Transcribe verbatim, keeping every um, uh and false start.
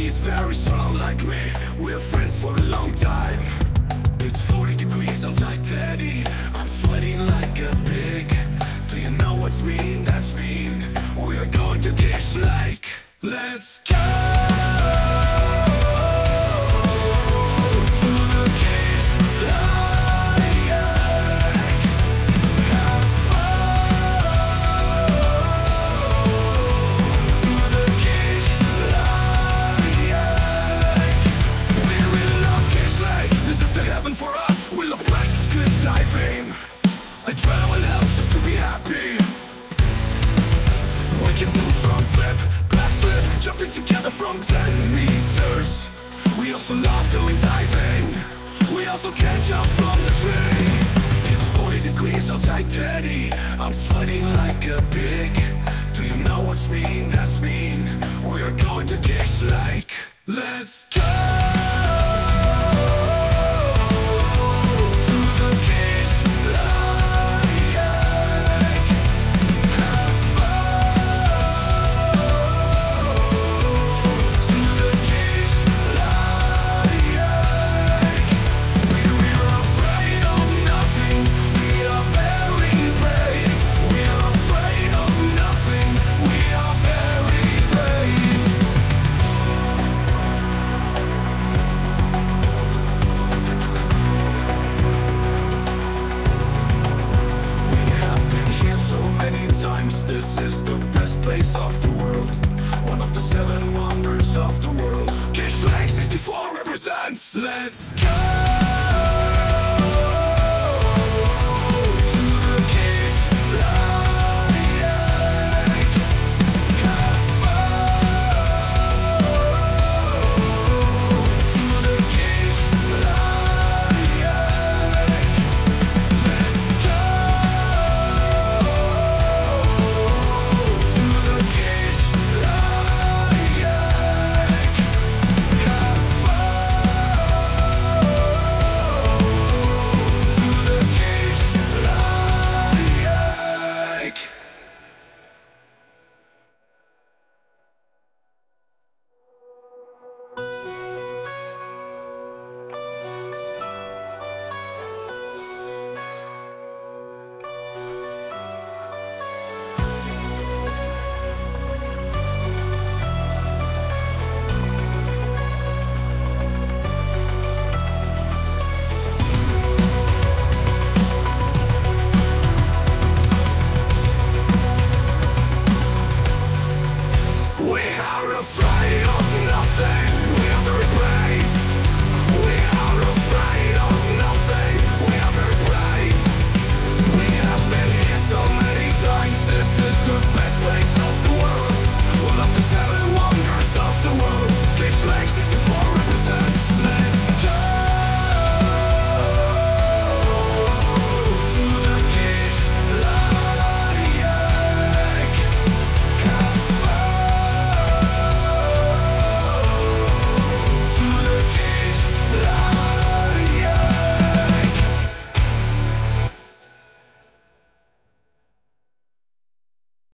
He's very strong like me, we're friends for a long time. It's forty degrees outside, Teddy, I'm sweating like a pig. Do you know what's mean? That's mean. We're going to Guiche like. Let's go to the Guiche like. Have fun to the Guiche like. We really love Guiche like. This is the heaven for us. We love flex, cliff diving. Adrenaline helps us to be happy. We can do front flip, back flip, jumping together from ten meters. We also love doing diving. We also can jump from the tree. It's forty degrees outside, Teddy, I'm sweating like a pig. Do you know what's mean? That's mean. We're going to Guiche like. Let's go to the Guiche like. Have fun to the Guiche like. We are afraid of nothing. We are very brave. We are afraid of nothing. We are very brave. We have been here so many times. This is the best place of the world. One of the seven wonders of the world. Guiche Lake sixty-four represents. Let's go to the Guiche like. Have fun to the Guiche like. Let's go to the Guiche like. Have fun to the Guiche like. We are afraid of nothing. We are very brave.